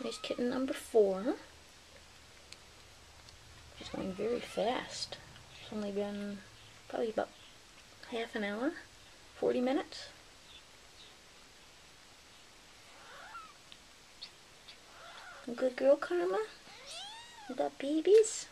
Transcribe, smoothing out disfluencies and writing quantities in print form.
There's kitten number 4. She's going very fast. It's only been probably about half an hour, 40 minutes. Good girl, Karma. You got babies?